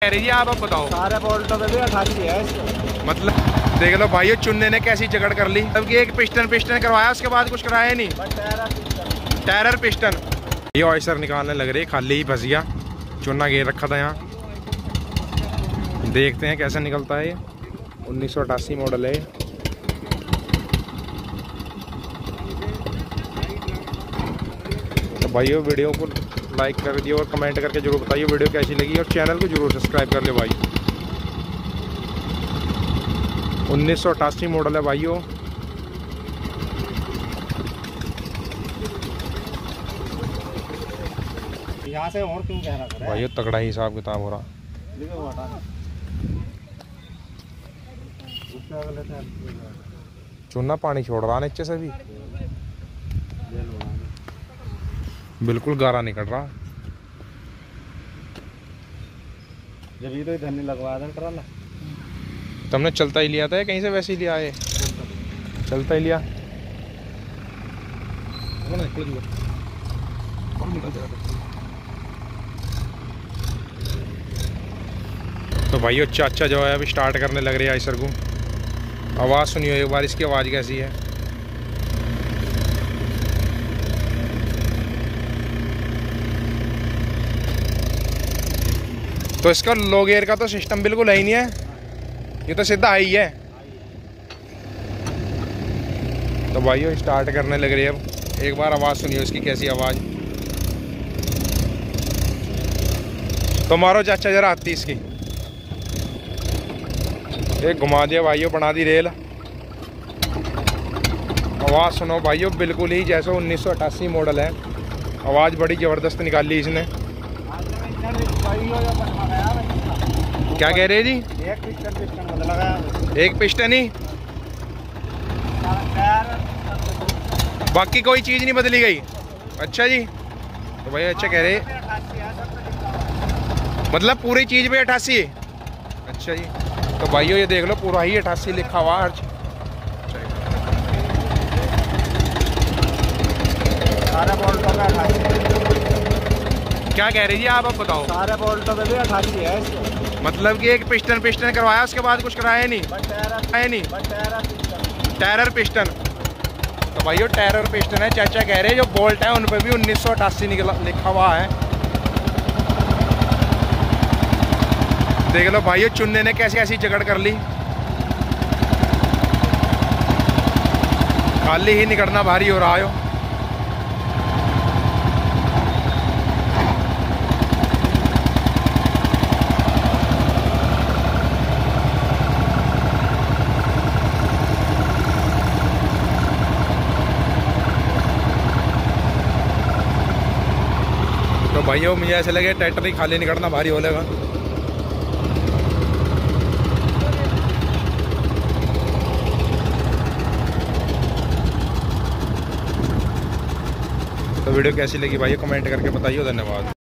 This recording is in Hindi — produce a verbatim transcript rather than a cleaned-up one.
कह रही है आप अब बताओ। सारे बोल्टों में भी अठासी है इसके। मतलब देख लो भाइयों, चुनने ने कैसी जगड़ कर ली। अब एक पिस्टन पिस्टन करवाया, उसके बाद कुछ कराया नहीं। टायर पिस्टन ये ऑयसर निकालने लग रही, खाली ही फंस गया। चुना घेर रखा था यहाँ, देखते हैं कैसा निकलता है। ये उन्नीस सौ अट्ठासी मॉडल है। तो भाइयों वीडियो को लाइक कर दियो और कमेंट करके जरूर बताइए वीडियो कैसी लगी, और चैनल को जरूर सब्सक्राइब कर ले भाई। उन्नीस सौ अट्ठासी मॉडल है भाइयों। यहाँ से और क्यों कह रहा है भाइयों तगड़ा ही हिसाब किताब हो रहा। चूना पानी छोड़ रहा नीचे से भी, बिल्कुल गारा निकल रहा। जब ये तो इधर नहीं लगवाया था ट्राला। तुमने चलता ही लिया था या कहीं से वैसे ही लिया है? चलता ही लिया। तो भाइयों चाचा जो है अभी स्टार्ट करने लग रही है आइसर को। आवाज़ सुनियो एक बार, इसकी आवाज़ कैसी है। तो इसका लो गियर का तो सिस्टम बिल्कुल है ही नहीं है, ये तो सीधा हाई है। तो भाइयों स्टार्ट करने लग रही है अब। एक बार आवाज़ सुनियो इसकी कैसी आवाज़। तो मारो चाचा जरा आती इसकी, एक घुमा दिया भाइयों, बना दी रेल। आवाज़ सुनो भाइयों, बिल्कुल ही जैसे उन्नीस सौ अट्ठासी मॉडल है। आवाज़ बड़ी ज़बरदस्त निकाल ली इसने। क्या कह रहे जी? एक पिस्टन पिस्टन बदला गया। एक पिस्टन ही, बाकी कोई चीज़ नहीं बदली गई। अच्छा जी, तो भाई अच्छा कह रहे, मतलब पूरी चीज़ पे अट्ठासी है। अच्छा जी, तो भाइयों ये देख लो पूरा ही अट्ठासी लिखा हुआ हर चीज। सारे बोल्टों में अठासी। क्या कह रही है आप अब बताओ। सारे बोल्टों में भी अठासी है इसके। मतलब कि एक पिस्टन पिस्टन करवाया, उसके बाद कुछ कराया नहीं। है नहीं टायर पिस्टन। तो भाइयों टायर पिस्टन है। चाचा कह रहे हैं जो बोल्ट है उन पर भी उन्नीस सौ अट्ठासी निकला लिखा हुआ है। देख लो भाइयों चुनने ने कैसी ऐसी जगड़ कर ली। खाली ही निकलना भारी हो रहा है। तो भाइयों मुझे ऐसे लगे ट्रैक्टर ही खाली निकलना भारी हो लेगा। तो वीडियो कैसी लगी भाई कमेंट करके बताइए। धन्यवाद।